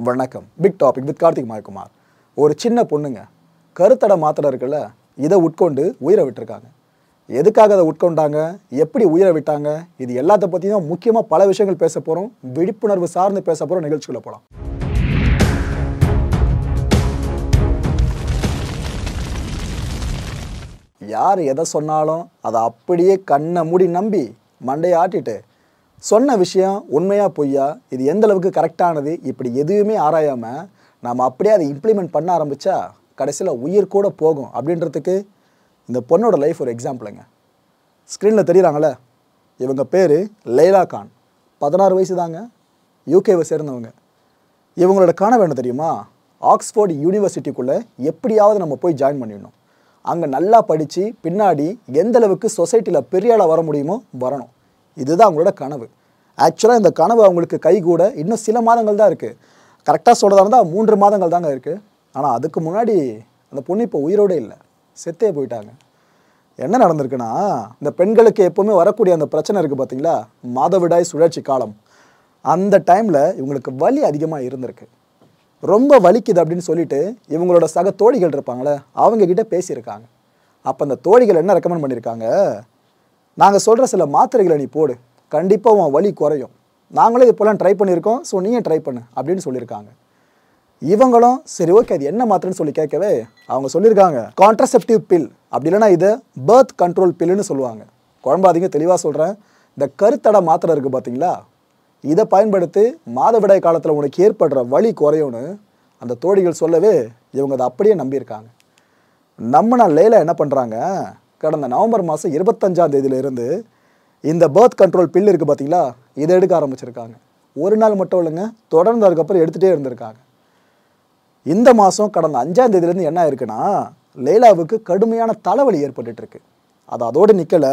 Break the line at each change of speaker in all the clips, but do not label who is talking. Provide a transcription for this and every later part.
வணக்கம். Big topic with Karthik Mayakumar. ஒரு சின்ன பொண்ணுங்க கருத்தடை மாத்திரை இருக்குல்ல, இதை உட்கொண்டு உயிரை விட்டுருக்காங்க. எதுக்காக அதை உட்கொண்டாங்க, எப்படி உயிரை விட்டாங்க, இது எல்லாத்த பற்றி தான் முக்கியமாக பல விஷயங்கள் பேச போகிறோம். விழிப்புணர்வு சார்ந்து பேச போகிறோம். நிகழ்ச்சிக்குள்ள போகலாம். யார் எதை சொன்னாலும் அதை அப்படியே கண்ணை மூடி நம்பி மண்டையை ஆட்டிட்டு சொன்ன விஷயம் உண்மையா பொய்யா, இது எந்த அளவுக்கு கரெக்டானது, இப்படி எதுவுமே ஆராயாமல் நாம் அப்படியே அதை இம்ப்ளிமெண்ட் பண்ண ஆரம்பித்தா கடைசியில் உயிர் கூட போகும் அப்படின்றதுக்கு இந்த பொண்ணோட லைஃப் ஒரு எக்ஸாம்பிளுங்க. ஸ்க்ரீனில் தெரியுறாங்களே, இவங்க பேர் லைலா கான். 16 வயசு தாங்க, யூகேவை சேர்ந்தவங்க. இவங்களோட கனவு என்ன தெரியுமா, ஆக்ஸ்ஃபோர்ட் யூனிவர்சிட்டிக்குள்ளே எப்படியாவது நம்ம போய் ஜாயின் பண்ணிடணும். அங்கே நல்லா படித்து பின்னாடி எந்த அளவுக்கு சொசைட்டியில் பெரிய ஆளாக வர முடியுமோ வரணும். இதுதான் அவங்களோட கனவு. ஆக்சுவலாக இந்த கனவு அவங்களுக்கு கைகூட இன்னும் சில மாதங்கள் தான் இருக்குது. கரெக்டாக சொல்கிறதா இருந்தால் 3 மாதங்கள் தாங்க இருக்குது. ஆனால் அதுக்கு முன்னாடி அந்த பொண்ணு இப்போ உயிரோடு இல்லை, செத்தே போயிட்டாங்க. என்ன நடந்திருக்குன்னா, இந்த பெண்களுக்கு எப்போவுமே வரக்கூடிய அந்த பிரச்சனை இருக்குது பார்த்தீங்களா, மாதவிடாய் சுழற்சி காலம். அந்த டைமில் இவங்களுக்கு வலி அதிகமாக இருந்திருக்கு. ரொம்ப வலிக்குது அப்படின்னு சொல்லிட்டு இவங்களோட சக தோழிகள் இருப்பாங்களே, அவங்கக்கிட்ட பேசியிருக்காங்க. அப்போ அந்த தோழிகள் என்ன ரெக்கமெண்ட் பண்ணியிருக்காங்க, நாங்கள் சொல்கிற சில மாத்திரைகளை நீ போடு, கண்டிப்பாக உன் வலி குறையும். நாங்களே இப்போலாம் ட்ரை பண்ணியிருக்கோம், ஸோ நீயே ட்ரை பண்ணு அப்படின்னு சொல்லியிருக்காங்க. இவங்களும் சரி ஓகே அது என்ன மாத்திரைன்னு சொல்லி கேட்கவே அவங்க சொல்லியிருக்காங்க, கான்ட்ரசெப்டிவ் பில், அப்படி இல்லைனா இது பர்த் கண்ட்ரோல் பில்லுன்னு சொல்லுவாங்க. குழம்பாதீங்க, தெளிவாக சொல்கிறேன். இந்த கருத்தடை மாத்திரை இருக்குது பார்த்தீங்களா, இதை பயன்படுத்தி மாதவிடாய் காலத்தில் உனக்கு ஏற்படுற வலி குறையும்னு அந்த தோழிகள் சொல்லவே இவங்க அதை அப்படியே நம்பியிருக்காங்க. நம்மனா லைலா என்ன பண்ணுறாங்க, கடந்த நவம்பர் மாதம் 25ஆம் தேதியிலிருந்து இந்த பர்த் கண்ட்ரோல் பில் இருக்குது பார்த்தீங்களா, இதை எடுக்க ஆரம்பிச்சிருக்காங்க. ஒரு நாள் மட்டும் இல்லைங்க, தொடர்ந்து அதுக்கப்புறம் எடுத்துகிட்டே இருந்திருக்காங்க. இந்த மாதம் கடந்த 5ஆம் தேதியிலேருந்து என்ன இருக்குன்னா, லைலாவுக்கு கடுமையான தலைவலி ஏற்பட்டுருக்கு. அது அதோடு நிற்கலை,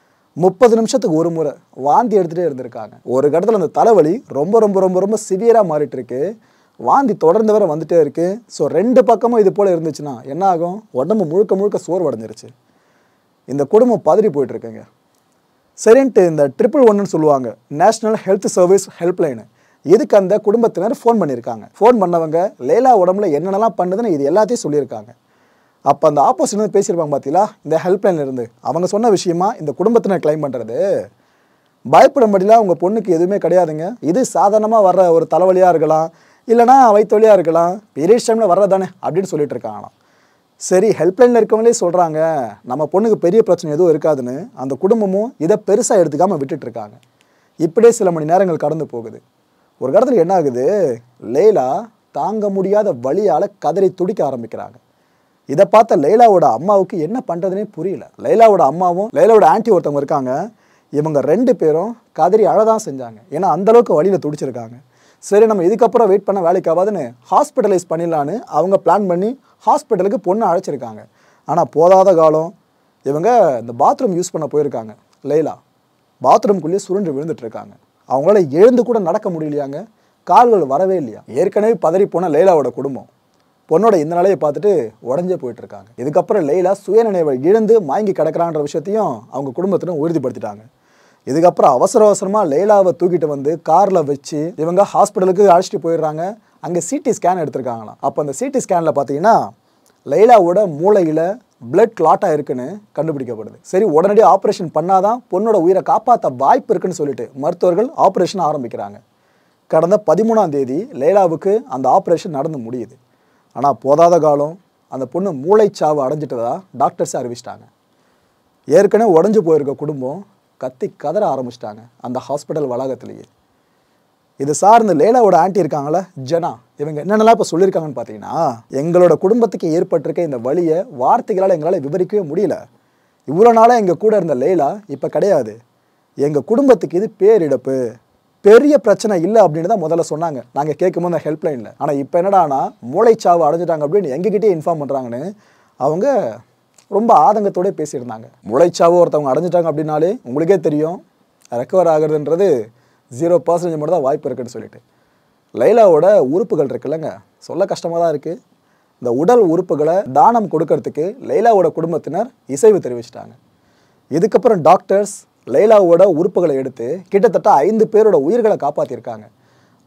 30 நிமிஷத்துக்கு ஒரு முறை வாந்தி எடுத்துகிட்டே இருந்திருக்காங்க. ஒரு கட்டத்தில் அந்த தலைவலி ரொம்ப ரொம்ப ரொம்ப ரொம்ப சிவியராக மாறிட்டு இருக்கு. வாந்தி தொடர்ந்து வேற வந்துட்டே இருக்குது. ஸோ 2 பக்கமும் இது போல் இருந்துச்சுன்னா என்ன ஆகும், உடம்பு முழுக்க முழுக்க சோர்வடைஞ்சிருச்சு. இந்த குடும்பம் பதறி போயிட்டுருக்குங்க. சரின்ட்டு இந்த 111 சொல்லுவாங்க, நேஷ்னல் ஹெல்த் சர்வீஸ் ஹெல்ப்லைனு, இதுக்கு அந்த குடும்பத்தினர் ஃபோன் பண்ணியிருக்காங்க. ஃபோன் பண்ணவங்க லைலா உடம்புல என்னென்னலாம் பண்ணுதுன்னு இது எல்லாத்தையும் சொல்லியிருக்காங்க. அப்போ அந்த ஆப்போசிட் பேசியிருப்பாங்க பார்த்தீங்களா, இந்த ஹெல்ப்லைனில் இருந்து அவங்க சொன்ன விஷயமா இந்த குடும்பத்தினர் கிளைம் பண்ணுறது, பயப்படும்படிலாம் உங்கள் பொண்ணுக்கு எதுவுமே கிடையாதுங்க, இது சாதாரணமாக வர்ற ஒரு தலைவலியாக இருக்கலாம், இல்லைனா வயிற்றுவலியாக இருக்கலாம், பீரியட்ஸ் டைமில் வர்றதானே அப்படின்னு சொல்லிட்டு இருக்காங்களாம். சரி, ஹெல்ப்லைனில் இருக்கவங்களே சொல்கிறாங்க நம்ம பொண்ணுக்கு பெரிய பிரச்சனை எதுவும் இருக்காதுன்னு, அந்த குடும்பமும் இதை பெருசாக எடுத்துக்காமல் விட்டுட்ருக்காங்க. இப்படியே சில மணி நேரங்கள் கடந்து போகுது. ஒரு இடத்துல என்ன ஆகுது, லைலா தாங்க முடியாத வலியால் கதறி துடிக்க ஆரம்பிக்கிறாங்க. இதை பார்த்த லைலாவோட அம்மாவுக்கு என்ன பண்ணுறதுனே புரியல. லைலாவோட அம்மாவும் லைலாவோட ஆன்ட்டி ஒருத்தவங்க இருக்காங்க, இவங்க 2 பேரும் கதறி அழதான் செஞ்சாங்க. ஏன்னா அந்தளவுக்கு வலியில் துடிச்சிருக்காங்க. சரி நம்ம இதுக்கப்புறம் வெயிட் பண்ண வேலைக்கு ஆகாதுன்னு ஹாஸ்பிட்டலைஸ் பண்ணிடலான்னு அவங்க பிளான் பண்ணி ஹாஸ்பிட்டலுக்கு பொண்ணை அழைச்சிருக்காங்க. ஆனால் போதாத காலம் இவங்க இந்த பாத்ரூம் யூஸ் பண்ண போயிருக்காங்க. லைலா பாத்ரூம்குள்ளேயே சுருண்டு விழுந்துட்டுருக்காங்க. அவங்களால எழுந்து கூட நடக்க முடியலையாங்க, கால்கள் வரவே இல்லையா. ஏற்கனவே பதறி போன லைலாவோட குடும்பம் பொண்ணோட இந்த நிலையை பார்த்துட்டு உடஞ்சே போயிட்டுருக்காங்க. இதுக்கப்புறம் லைலா சுயநினைவை இழந்து மயங்கி கிடக்கிறான்ற விஷயத்தையும் அவங்க குடும்பத்தினர் உறுதிப்படுத்திட்டாங்க. இதுக்கப்புறம் அவசர அவசரமாக லைலாவை தூக்கிட்டு வந்து காரில் வச்சு இவங்க ஹாஸ்பிட்டலுக்கு அழைச்சிட்டு போயிடுறாங்க. அங்கே சிடி ஸ்கேன் எடுத்திருக்காங்களாம். அப்போ அந்த சிடி ஸ்கேனில் பார்த்தீங்கன்னா லைலாவோட மூளையில் பிளட் கிளாட்டாக இருக்குன்னு கண்டுபிடிக்கப்படுது. சரி உடனடியாக ஆப்ரேஷன் பண்ணாதான் பொண்ணோட உயிரை காப்பாற்ற வாய்ப்பு இருக்குன்னு சொல்லிட்டு மருத்துவர்கள் ஆப்ரேஷன் ஆரம்பிக்கிறாங்க. கடந்த 13ஆம் தேதி லைலாவுக்கு அந்த ஆப்ரேஷன் நடந்து முடியுது. ஆனால் போதாத காலம் அந்த பொண்ணு மூளைச்சாவு அடைஞ்சிட்டதா டாக்டர்ஸ் அறிவிச்சிட்டாங்க. ஏற்கனவே உடஞ்சி போயிருக்க குடும்பம் கத்தி கதற ஆரம்பிச்சிட்டாங்க அந்த ஹாஸ்பிட்டல் வளாகத்திலேயே. இது சார்ந்து லைலாவோட ஆன்ட்டி இருக்காங்களே ஜனா, இவங்க என்னென்னலாம் இப்போ சொல்லியிருக்காங்கன்னு பார்த்தீங்கன்னா, எங்களோட குடும்பத்துக்கு ஏற்பட்டிருக்க இந்த வலியை வார்த்தைகளால் எங்களால் விவரிக்கவே முடியல. இவ்வளோ நாளாக எங்கள் கூட இருந்த லைலா இப்போ கிடையாது. எங்கள் குடும்பத்துக்கு இது பேரிழப்பு, பெரிய பிரச்சனை இல்லை அப்படின்னு தான் முதல்ல சொன்னாங்க நாங்கள் கேட்கும்போது அந்த ஹெல்ப்லைனில். ஆனால் இப்போ என்னடானா மூளைச்சாவு அடைஞ்சிட்டாங்க அப்படின்னு எங்ககிட்டே இன்ஃபார்ம் பண்ணுறாங்கன்னு அவங்க ரொம்ப ஆதங்கத்தோடு பேசியிருந்தாங்க. மூளைச்சாவு ஒருத்தவங்க அடைஞ்சிட்டாங்க அப்படின்னாலே உங்களுக்கே தெரியும் ரெக்கவர் ஆகுறதுன்றது 0% மட்டும் தான் வாய்ப்பு இருக்குன்னு சொல்லிட்டு. லைலாவோட உறுப்புகள் இருக்குல்லங்க, சொல்ல கஷ்டமாக தான் இருக்குது. இந்த உடல் உறுப்புகளை தானம் கொடுக்கறதுக்கு லைலாவோட குடும்பத்தினர் இசைவு தெரிவிச்சிட்டாங்க. இதுக்கப்புறம் டாக்டர்ஸ் லைலாவோட உறுப்புகளை எடுத்து கிட்டத்தட்ட 5 பேரோட உயிர்களை காப்பாற்றியிருக்காங்க.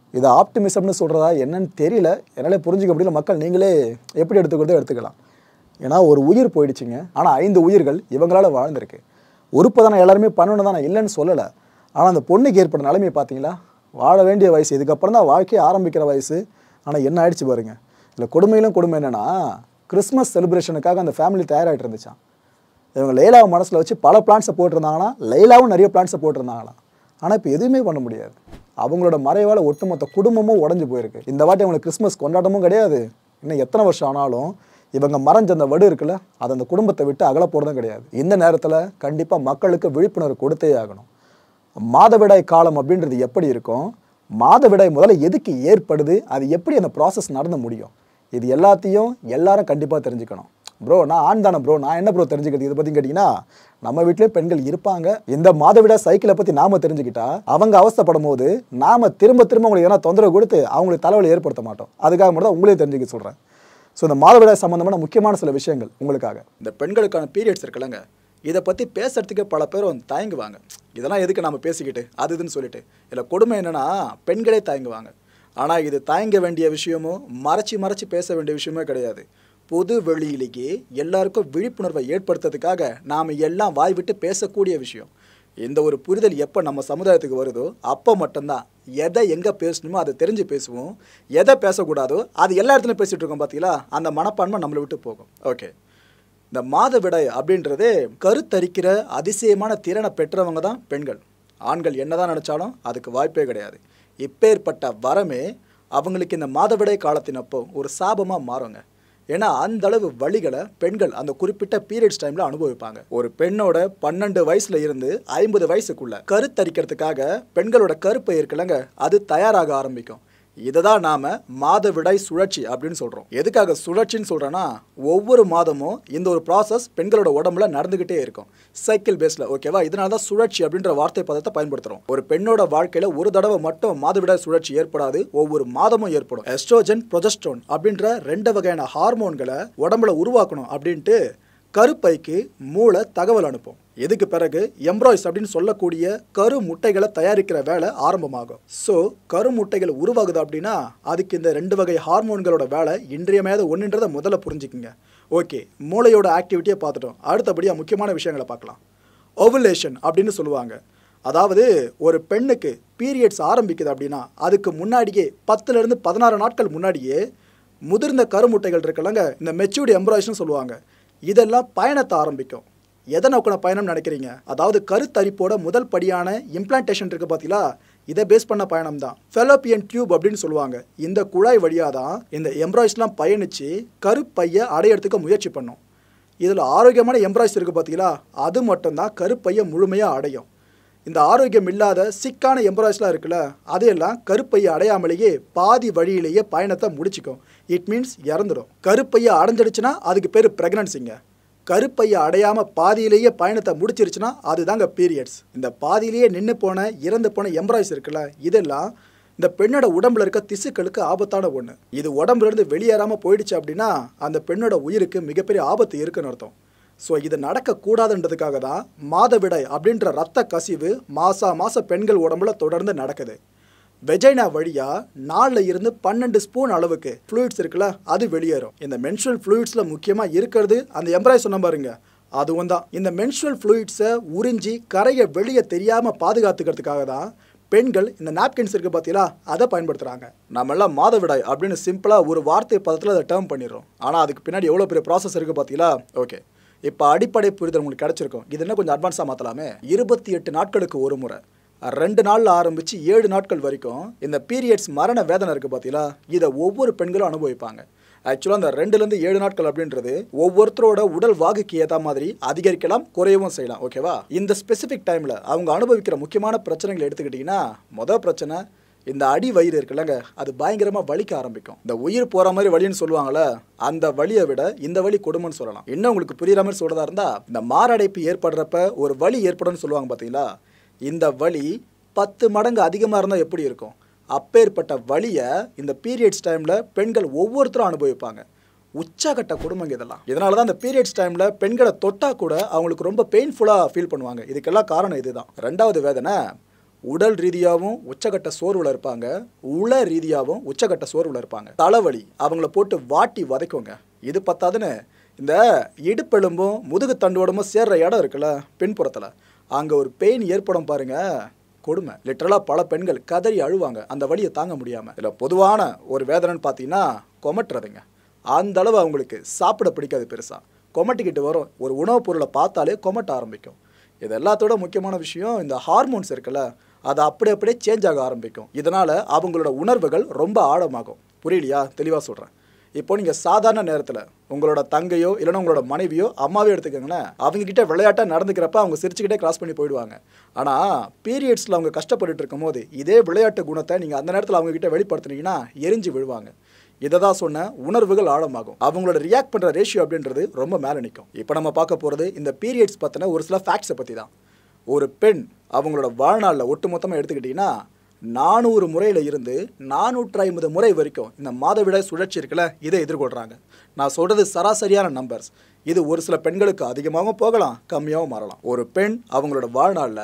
இதை ஆப்டிமிசம்னு சொல்கிறதா என்னன்னு தெரியல, என்னாலே புரிஞ்சுக்க முடியல. மக்கள் நீங்களே எப்படி எடுத்துக்கிறதோ எடுத்துக்கலாம். ஏன்னா ஒரு உயிர் போயிடுச்சுங்க. ஆனால் 5 உயிர்கள் இவங்களால் வாழ்ந்திருக்கு. உறுப்பு தானே எல்லாருமே பண்ணணும் தான், நான் இல்லைன்னு சொல்லலை. ஆனால் அந்த பொண்ணுக்கு ஏற்பட்ட நிலைமையை பார்த்தீங்களா? வாழ வேண்டிய வயசு, இதுக்கப்புறம் தான் வாழ்க்கையை ஆரம்பிக்கிற வயசு. ஆனால் என்ன ஆயிடுச்சு பாருங்க. இல்லை கொடுமையிலும் கொடுமை என்னென்னா, கிறிஸ்மஸ் செலிப்ரேஷனுக்காக அந்த ஃபேமிலி தயாராகிட்டு இருந்துச்சான். இவங்க லைலாவை மனசில் வச்சு பல பிளான்ஸை போட்டிருந்தாங்கன்னா, லைலாவும் நிறைய பிளான்ஸை போட்டிருந்தாங்களாம். ஆனால் இப்போ எதுவுமே பண்ண முடியாது. அவங்களோட மறைவால் ஒட்டுமொத்த குடும்பமும் உடஞ்சி போயிருக்கு. இந்த வாட்டி அவங்களுக்கு கிறிஸ்மஸ் கொண்டாட்டமும் கிடையாது. இன்னும் எத்தனை வருஷம் ஆனாலும் இவங்க மறைஞ்ச அந்த வடு இருக்குல்ல, அது அந்த குடும்பத்தை விட்டு அகல போகிறதும் கிடையாது. இந்த நேரத்தில் கண்டிப்பாக மக்களுக்கு விழிப்புணர்வு கொடுத்தே ஆகணும். மாதவிடாய் காலம் அப்படின்றது எப்படி இருக்கும், மாதவிடாய் முதல்ல எதுக்கு ஏற்படுது, அது எப்படி அந்த ப்ராசஸ் நடந்து முடியும், இது எல்லாத்தையும் எல்லாரும் கண்டிப்பாக தெரிஞ்சுக்கணும். ப்ரோ நான் ஆண் தானே ப்ரோ, நான் என்ன ப்ரோ தெரிஞ்சுக்கிறது இதை பற்றி கேட்டிங்கன்னா, நம்ம வீட்டிலே பெண்கள் இருப்பாங்க. இந்த மாதவிடாய் சைக்கிளை பற்றி நாம் தெரிஞ்சுக்கிட்டா அவங்க அவஸ்தைப்படும் போது நாம் திரும்ப உங்களுக்கு எதனா தொந்தரவு கொடுத்து அவங்களுக்கு தலைவலி ஏற்படுத்த மாட்டோம். அதுக்காக மட்டும் தான் உங்களே தெரிஞ்சுக்க சொல்கிறேன். ஸோ இந்த மாதவிடாய் சம்மந்தமான முக்கியமான சில விஷயங்கள் உங்களுக்காக. இந்த பெண்களுக்கான பீரியட்ஸ் இருக்குல்லங்க, இதை பற்றி பேசுறதுக்கு பல பேர் தயங்குவாங்க. இதெல்லாம் எதுக்கு நம்ம பேசிக்கிட்டு அது இதுன்னு சொல்லிட்டு. இதில் கொடுமை என்னென்னா, பெண்களே தயங்குவாங்க. ஆனால் இது தயங்க வேண்டிய விஷயமோ மறைச்சி பேச வேண்டிய விஷயமோ கிடையாது. பொது வெளியிலேயே எல்லாருக்கும் விழிப்புணர்வை ஏற்படுத்துறதுக்காக நாம் எல்லாம் வாய் விட்டு பேசக்கூடிய விஷயம். இந்த ஒரு புரிதல் எப்போ நம்ம சமுதாயத்துக்கு வருதோ அப்போ மட்டும்தான் எதை எங்கே பேசணுமோ அதை தெரிஞ்சு பேசுவோம். எதை பேசக்கூடாதோ அது எல்லா இடத்துலையும் பேசிகிட்டு இருக்கோம். பார்த்தீங்களா, அந்த மனப்பான்மை நம்மளை விட்டு போகும். ஓகே, இந்த மாதவிடாய் அப்படின்றது கருத்தரிக்கிற அதிசயமான திறனை பெற்றவங்க தான் பெண்கள். ஆண்கள் என்னதான் நினச்சாலும் அதுக்கு வாய்ப்பே கிடையாது. இப்பேற்பட்ட வரமே அவங்களுக்கு இந்த மாதவிடாய் காலத்தினப்போ ஒரு சாபமாக மாறுங்க. ஏன்னா அந்த அளவு வலிகளை பெண்கள் அந்த குறிப்பிட்ட பீரியட்ஸ் டைமில் அனுபவிப்பாங்க. ஒரு பெண்ணோட 12 வயசுல இருந்து 50 வயசுக்குள்ள கருத்தரிக்கிறதுக்காக பெண்களோட கருப்பை இருக்குல்லங்க, அது தயாராக ஆரம்பிக்கும். இதை தான் நாம் மாதவிடாய் சுழற்சி அப்படின்னு சொல்கிறோம். எதுக்காக சுழற்சின்னு சொல்கிறேன்னா, ஒவ்வொரு மாதமும் இந்த ஒரு ப்ராசஸ் பெண்களோட உடம்புல நடந்துக்கிட்டே இருக்கும், சைக்கிள் பேஸில். ஓகேவா, இதனால தான் சுழற்சி அப்படின்ற வார்த்தை பதத்தை பயன்படுத்துகிறோம். ஒரு பெண்ணோட வாழ்க்கையில் ஒரு தடவை மட்டும் மாதவிடாய் சுழற்சி ஏற்படாது, ஒவ்வொரு மாதமும் ஏற்படும். எஸ்ட்ரோஜன், ப்ரொஜெஸ்ட்ரோன் அப்படின்ற 2 வகையான ஹார்மோன்களை உடம்புல உருவாக்கணும் அப்படின்ட்டு கருப்பைக்கு மூளை தகவல் அனுப்பும். இதுக்கு பிறகு எம்ப்ராய்ஸ் அப்படின்னு சொல்லக்கூடிய கரு முட்டைகளை தயாரிக்கிற வேலை ஆரம்பமாகும். ஸோ கரு முட்டைகள் உருவாகுது அப்படின்னா அதுக்கு இந்த 2 வகை ஹார்மோன்களோட வேலை இன்றியமையாத ஒன்றுன்றதை முதல்ல புரிஞ்சுக்குங்க. ஓகே, மூளையோட ஆக்டிவிட்டியை பார்த்துட்டோம். அடுத்தபடியாக முக்கியமான விஷயங்களை பார்க்கலாம். ஓவுலேஷன் அப்படின்னு சொல்லுவாங்க. அதாவது ஒரு பெண்ணுக்கு பீரியட்ஸ் ஆரம்பிக்குது அப்படின்னா அதுக்கு முன்னாடியே 10லேருந்து 16 நாட்கள் முன்னாடியே முதிர்ந்த கருமுட்டைகள் இருக்குல்லங்க, இந்த மெச்சூர்டு எம்ப்ராய்ஸ்னு சொல்லுவாங்க, இதெல்லாம் பயணத்தை ஆரம்பிக்கும். எதை நோக்கின பயணம் நினைக்கிறீங்க? அதாவது கருத்தரிப்போட முதல் படியான இம்ப்ளான்டேஷன் இருக்குது பார்த்தீங்களா, இதை பேஸ் பண்ண பயணம் தான் ஃபெலோப்பியன் டியூப் அப்படின்னு சொல்லுவாங்க. இந்த குழாய் வழியாக தான் இந்த எம்ப்ராய்ஸ்லாம் பயணித்து கருப்பையை அடையிறதுக்கு முயற்சி பண்ணும். இதில் ஆரோக்கியமான எம்ப்ராய்ஸ் இருக்குது பார்த்தீங்களா, அது மட்டும்தான் கருப்பையை முழுமையாக அடையும். இந்த ஆரோக்கியம் இல்லாத சிக்கான எம்ப்ராய்ஸ்லாம் இருக்குல்ல, அதையெல்லாம் கருப்பையை அடையாமலேயே பாதி வழியிலேயே பயணத்தை முடிச்சுக்கும். It means இறந்துடும். கருப்பையை அடைஞ்சிடுச்சுன்னா அதுக்கு பேர் ப்ரெக்னன்சிங்க. கருப்பையை அடையாமல் பாதியிலேயே பயணத்தை முடிச்சிருச்சுன்னா அதுதாங்க பீரியட்ஸ். இந்த பாதியிலேயே நின்று போன இறந்து போன எம்ப்ராய்ஸ் இருக்குல்ல, இதெல்லாம் இந்த பெண்ணோட உடம்புல இருக்க திசுக்களுக்கு ஆபத்தான ஒன்று. இது உடம்புலேருந்து வெளியேறாமல் போயிடுச்சு அப்படின்னா அந்த பெண்ணோட உயிருக்கு மிகப்பெரிய ஆபத்து இருக்குன்னு அர்த்தம். ஸோ இது நடக்கக்கூடாதுன்றதுக்காக தான் மாதவிடாய் அப்படின்ற ரத்த கசிவு மாதம் பெண்கள் உடம்புல தொடர்ந்து நடக்குது. வெஜைனா வழியாக 4 இருந்து 12 ஸ்பூன் அளவுக்கு ஃப்ளூயிட்ஸ் இருக்குல்ல, அது வெளியேறும். இந்த மென்ஸ்ட்ரல் ஃப்ளூயிட்ஸில் முக்கியமாக இருக்கிறது அந்த எம்ப்ராய்ஸ் சொன்ன பாருங்க, அதுவும் தான். இந்த மென்ஸ்ட்ரல் ஃப்ளூயிட்ஸை உறிஞ்சி கரையை வெளியே தெரியாமல் பாதுகாத்துக்கிறதுக்காக தான் பெண்கள் இந்த நாப்கின்ஸ் இருக்குது பார்த்தீங்களா, அதை பயன்படுத்துகிறாங்க. நம்மளாம் மாதவிடாய் அப்படின்னு சிம்பிளாக ஒரு வார்த்தை பதத்தில் அதை டேர்ம் பண்ணிடுறோம். ஆனால் அதுக்கு பின்னாடி எவ்வளோ பெரிய ப்ராசஸ் இருக்குது பார்த்தீங்களா. ஓகே, இப்போ அடிப்படை புரிதல் உங்களுக்கு கிடச்சிருக்கும். இது என்ன கொஞ்சம் அட்வான்ஸாக மாற்றலாமே. 28 நாட்களுக்கு ஒரு முறை 2 நாளில் ஆரம்பித்து 7 நாட்கள் வரைக்கும் இந்த பீரியட்ஸ் மரண வேதனை இருக்குது பார்த்தீங்களா, இதை ஒவ்வொரு பெண்களும் அனுபவிப்பாங்க. ஆக்சுவலாக அந்த 2லேருந்து 7 நாட்கள் அப்படின்றது ஒவ்வொருத்தரோட உடல் வாகுக்கு ஏற்ற மாதிரி அதிகரிக்கலாம், குறையவும் செய்யலாம். ஓகேவா, இந்த ஸ்பெசிஃபிக் டைமில் அவங்க அனுபவிக்கிற முக்கியமான பிரச்சனைகள் எடுத்துக்கிட்டிங்கன்னா, மொதல் பிரச்சனை இந்த அடி வயிறு இருக்குல்லங்க, அது பயங்கரமாக வலிக்க ஆரம்பிக்கும். இந்த உயிர் போகிற மாதிரி வலின்னு சொல்லுவாங்கள்ல, அந்த வலியை விட இந்த வலி கொடுமைன்னு சொல்லலாம். இன்னும் உங்களுக்கு புரியுற மாதிரி சொல்கிறதா இருந்தால், இந்த மாரடைப்பு ஏற்படுறப்ப ஒரு வலி ஏற்படும்னு சொல்லுவாங்க பார்த்தீங்களா, இந்த வலி 10 மடங்கு அதிகமாக இருந்தால் எப்படி இருக்கும், அப்பேற்பட்ட வலியை இந்த பீரியட்ஸ் டைமில் பெண்கள் ஒவ்வொருத்தரும் அனுபவிப்பாங்க. உச்சகட்ட கொடுமைங்க இதெல்லாம். இதனால தான் இந்த பீரியட்ஸ் டைமில் பெண்களை தொட்டால் கூட அவங்களுக்கு ரொம்ப பெயின்ஃபுல்லாக ஃபீல் பண்ணுவாங்க. இதுக்கெல்லாம் காரணம் இதுதான். 2வது வேதனை உடல் ரீதியாகவும் உச்சகட்ட சோர்வில் இருப்பாங்க, உள ரீதியாகவும் உச்சகட்ட சோர்வில் இருப்பாங்க. தலைவலி அவங்கள போட்டு வாட்டி வதைக்குங்க. இது பத்தாதுன்னு இந்த இடுப்பெலும்பும் முதுகு தண்டுவடமும் சேர்ற இடம் இருக்குல்ல பின்புறத்தில், அங்கே ஒரு பெயின் ஏற்படும் பாருங்க, கொடுமை. லிட்டரலாக பல பெண்கள் கதறி அழுவாங்க அந்த வலியை தாங்க முடியாமல். இதில் பொதுவான ஒரு வேதனைன்னு பார்த்தீங்கன்னா கொமட்டுறதுங்க. அந்த அளவு அவங்களுக்கு சாப்பிட பிடிக்காது. பெருசாக கொமட்டிக்கிட்டு வரும். ஒரு உணவுப் பொருளை பார்த்தாலே கொமட்ட ஆரம்பிக்கும். இது எல்லாத்தோட முக்கியமான விஷயம், இந்த ஹார்மோன்ஸ் இருக்குல்ல, அது அப்படியே சேஞ்ச் ஆக ஆரம்பிக்கும். இதனால் அவங்களோட உணர்வுகள் ரொம்ப ஆழமாகும். புரியலையா? தெளிவாக சொல்கிறேன். இப்போ நீங்கள் சாதாரண நேரத்தில் உங்களோட தங்கையோ இல்லைன்னா உங்களோட மனைவியோ அம்மாவே எடுத்துக்கோங்களேன், அவங்கக்கிட்ட விளையாட்டாக நடந்துக்கிறப்ப அவங்க சிரிச்சுக்கிட்டே கிராஸ் பண்ணி போயிடுவாங்க. ஆனால் பீரியட்ஸில் அவங்க கஷ்டப்பட்டுட்டு இருக்கும் போது இதே விளையாட்டு குணத்தை நீங்கள் அந்த நேரத்தில் அவங்கக்கிட்ட வெளிப்படுத்துனீங்கன்னா எரிஞ்சு விழுவாங்க. இதை தான் சொன்ன, உணர்வுகள் ஆழமாகும். அவங்களோட ரியாக்ட் பண்ணுற ரேஷியோ அப்படின்றது ரொம்ப மேலே நிற்கும். இப்போ நம்ம பார்க்க போகிறது இந்த பீரியட்ஸ் பற்றின ஒரு சில ஃபேக்ட்ஸை பற்றி தான். ஒரு பெண் அவங்களோட வாழ்நாளில் ஒட்டு மொத்தமாக எடுத்துக்கிட்டிங்கன்னா 400 முறையில் இருந்து 450 முறை வரைக்கும் இந்த மாதவிடாய் சுழற்சி இருக்குல்ல, இதை எதிர்கொள்கிறாங்க. நான் சொல்கிறது சராசரியான நம்பர்ஸ். இது ஒரு சில பெண்களுக்கு அதிகமாகவும் போகலாம், கம்மியாகவும் மாறலாம். ஒரு பெண் அவங்களோட வாழ்நாளில்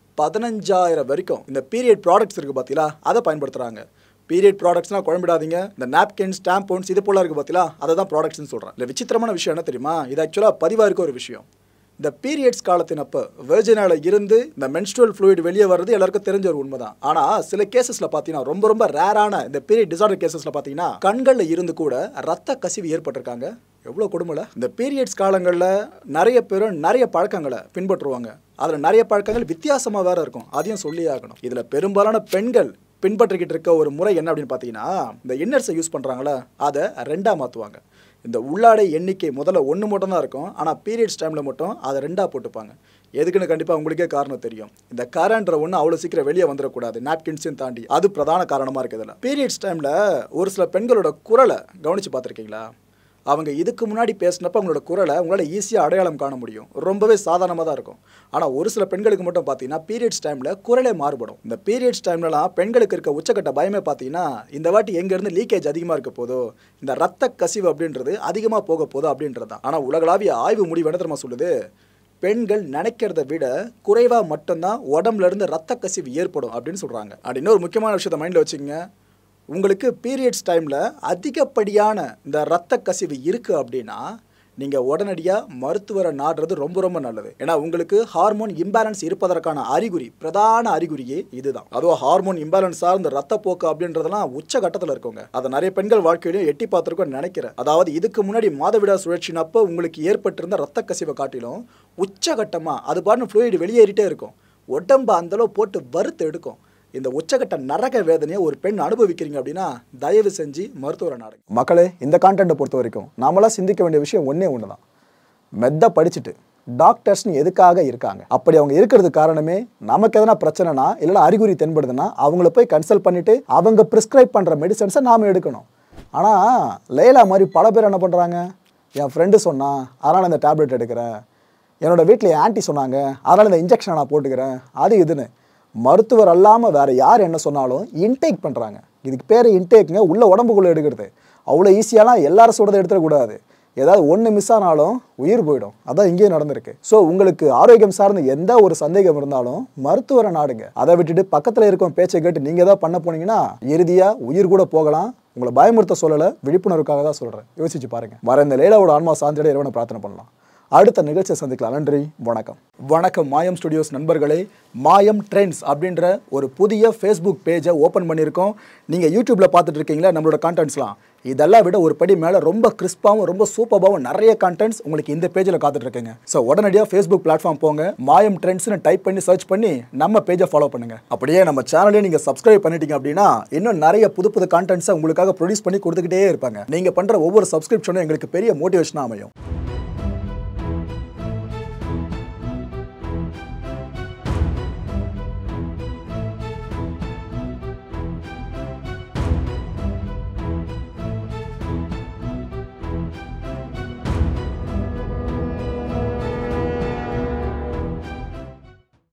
15,000 வரைக்கும் இந்த பீரியட் ப்ராடக்ட்ஸ் இருக்குது பார்த்தீங்களா, அதை பயன்படுத்துகிறாங்க. பீரியட் ப்ராடக்ட்ஸ்னால் குழம்பிடாதீங்க, இந்த நாப்கின்ஸ் டேம்போன்ஸ் இது போல இருக்குது பார்த்தீங்களா, அதை தான் ப்ராடக்ட்ஸ்னு சொல்கிறேன். இல்லை, விசித்திரமான விஷயம் என்ன தெரியுமா? இது ஆக்சுவலாக பதிவாக இருக்க ஒரு விஷயம். இந்த பீரியட்ஸ் காலத்தினப்போ வெர்ஜினால இருந்து இந்த மென்ஸ்ட்ரல் ஃப்ளூயிட் வெளியே வர்றது எல்லாருக்கும் தெரிஞ்ச ஒரு உண்மை தான். ஆனால் சில கேசஸில் பார்த்தீங்கன்னா ரொம்ப ரேரான இந்த பீரியட் டிசார்டர் கேசஸில் பார்த்தீங்கன்னா கண்களில் இருந்து கூட ரத்த கசிவு ஏற்பட்டிருக்காங்க. எவ்வளோ கொடுமைல. இந்த பீரியட்ஸ் காலங்களில் நிறைய பேர் நிறைய பழக்கங்களை பின்பற்றுவாங்க. அதில் நிறைய பழக்கங்கள் வித்தியாசமாக வேறு இருக்கும், அதையும் சொல்லி ஆகணும். இதில் பெரும்பாலான பெண்கள் பின்பற்றிக்கிட்டு இருக்க ஒரு முறை என்ன அப்படின்னு பார்த்தீங்கன்னா, இந்த இன்னர்ஸை யூஸ் பண்ணுறாங்களே அதை 2ஆக மாற்றுவாங்க. இந்த உள்ளாடை எண்ணிக்கை முதல்ல 1 மட்டும் தான் இருக்கும், ஆனால் பீரியட்ஸ் டைமில் மட்டும் அதை 2ஆக போட்டுப்பாங்க. எதுக்குன்னு கண்டிப்பாக உங்களுக்கே காரணம் தெரியும். இந்த கரண்ட்ற ஒன்று அவ்வளோ சீக்கிரம் வெளியே வந்துடக்கூடாது, நாப்கின்ஸையும் தாண்டி. அது பிரதான காரணமாக இருக்குது. இதில் பீரியட்ஸ் டைமில் ஒரு சில பெண்களோட குரலை கவனித்து பார்த்துருக்கீங்களா? அவங்க இதுக்கு முன்னாடி பேசினப்போ அவங்களோட குரலை உங்களால் ஈஸியாக அடையாளம் காண முடியும், ரொம்பவே சாதாரணமாக தான் இருக்கும். ஆனால் ஒரு சில பெண்களுக்கு மட்டும் பார்த்தீங்கன்னா பீரியட்ஸ் டைமில் குரலே மாறுபடும். இந்த பீரியட்ஸ் டைம்லலாம் பெண்களுக்கு இருக்க உச்சக்கட்ட பயமே பார்த்தீங்கன்னா, இந்த வாட்டி எங்கேருந்து லீக்கேஜ் அதிகமாக இருக்க போதோ, இந்த ரத்த கசிவு அப்படின்றது அதிகமாக போக போதோ அப்படின்றது தான். ஆனால் உலகளாவிய ஆய்வு முடிவு என்ன தெரியுமா சொல்லுது? பெண்கள் நினைக்கிறத விட குறைவாக மட்டும்தான் உடம்புல இருந்து ரத்த கசிவு ஏற்படும் அப்படின்னு சொல்கிறாங்க. அப்படி இன்னொரு முக்கியமான விஷயத்தை மைண்டில் வச்சுக்கோங்க. உங்களுக்கு பீரியட்ஸ் டைமில் அதிகப்படியான இந்த ரத்த கசிவு இருக்குது அப்படின்னா நீங்கள் உடனடியாக மருத்துவரை நாடுறது ரொம்ப நல்லது. ஏன்னா உங்களுக்கு ஹார்மோன் இம்பேலன்ஸ் இருப்பதற்கான அறிகுறி, பிரதான அறிகுறியே இதுதான். அதுவும் ஹார்மோன் இம்பேலன்ஸாக இந்த ரத்த போக்கு அப்படின்றதெல்லாம் உச்ச கட்டத்தில் இருக்குங்க. அதை நிறைய பெண்கள் வாழ்க்கையிலையும் எட்டி பார்த்துருக்கோன்னு நினைக்கிறேன். அதாவது இதுக்கு முன்னாடி மாதவிடா சுழற்சினப்போ உங்களுக்கு ஏற்பட்டிருந்த ரத்த கசிவை காட்டிலும் உச்சகட்டமாக அது பாட்டு ஃப்ளூயிட் வெளியேறிட்டே இருக்கும், உடம்பு அந்தளவு போட்டு வறுத்து எடுக்கும். இந்த உச்சகட்ட நரக வேதனையை ஒரு பெண் அனுபவிக்கிறீங்க அப்படின்னா தயவு செஞ்சு மருத்துவரை நாடுங்க. மக்களே, இந்த கான்டென்ட்டை பொறுத்த வரைக்கும் நாமெல்லாம் சிந்திக்க வேண்டிய விஷயம் ஒன்றே ஒன்று தான். மெத்த படிச்சுட்டு டாக்டர்ஸ்னு எதுக்காக இருக்காங்க? அப்படி அவங்க இருக்கிறது காரணமே நமக்கு எதனா பிரச்சனைனா இல்லைனா அறிகுறி தென்படுதுன்னா அவங்கள போய் கன்சல்ட் பண்ணிவிட்டு அவங்க ப்ரிஸ்கிரைப் பண்ணுற மெடிசன்ஸை நாம் எடுக்கணும். ஆனால் லைலா மாதிரி பல பேர் என்ன பண்ணுறாங்க, என் ஃப்ரெண்டு சொன்னான் அதனால் இந்த டேப்லெட் எடுக்கிறேன், என்னோடய வீட்டில் ஆன்ட்டி சொன்னாங்க அதனால் இந்த இன்ஜெக்ஷனை நான் போட்டுக்கிறேன், அது இதுன்னு மருத்துவர் அல்லாமல் வேறு யார் என்ன சொன்னாலும் இன்டேக் பண்ணுறாங்க. இதுக்கு பேர் இன்டேக்குங்க, உள்ள உடம்புக்குள்ளே எடுக்கிறது. அவ்வளோ ஈஸியாலாம் எல்லாரும் சொல்கிறத எடுத்துடக்கூடாது. ஏதாவது ஒன்று மிஸ் ஆனாலும் உயிர் போயிடும். அதான் இங்கேயும் நடந்திருக்கு. ஸோ உங்களுக்கு ஆரோக்கியம் சார்ந்த எந்த ஒரு சந்தேகம் இருந்தாலும் மருத்துவரை நாடுங்க. அதை விட்டுட்டு பக்கத்தில் இருக்கும் பேச்சை கேட்டு நீங்கள் தான் பண்ண போனீங்கன்னா இறுதியாக உயிர் கூட போகலாம். உங்களை பயமுறுத்த சொல்லலை, விழிப்புணர்வுக்காக தான் சொல்கிறேன். யோசிச்சு பாருங்கள். வர இந்த லேலாவோட ஆன்மா சாந்தியோட இறைவனை பிரார்த்தனை பண்ணலாம். அடுத்த நிகழ்ச்சியை சந்திக்கலாம். நன்றி, வணக்கம். வணக்கம் மாயம் ஸ்டுடியோஸ் நண்பர்களே. மாயம் ட்ரெண்ட்ஸ் அப்படின்ற ஒரு புதிய ஃபேஸ்புக் பேஜை ஓப்பன் பண்ணியிருக்கோம். நீங்கள் யூடியூப்பில் பார்த்துட்டு இருக்கீங்களா நம்மளோட கான்டென்ட்ஸ்லாம். இதெல்லாம் விட ஒரு படி மேலே ரொம்ப கிறிஸ்பாகவும் ரொம்ப சூப்பராகவும் நிறைய கான்டென்ட்ஸ் உங்களுக்கு இந்த பேஜில் காத்துட்ருக்குங்க. ஸோ உடனடியாக ஃபேஸ்புக் பிளாட்ஃபார்ம் போங்க, மாயம் ட்ரெண்ட்ஸ்னு டைப் பண்ணி சர்ச் பண்ணி நம்ம பேஜை ஃபாலோ பண்ணுங்கள். அப்படியே நம்ம சேனலையும் நீங்கள் சப்ஸ்கிரைப் பண்ணிட்டீங்க அப்படின்னா இன்னும் நிறைய புது கான்டென்ட்ஸை உங்களுக்காக ப்ரொடியூஸ் பண்ணி கொடுத்துக்கிட்டே இருப்பாங்க. நீங்கள் பண்ணுற ஒவ்வொரு சப்ஸ்கிரிப்ஷனும் எங்களுக்கு பெரிய மோட்டிவேஷனாக அமையும்.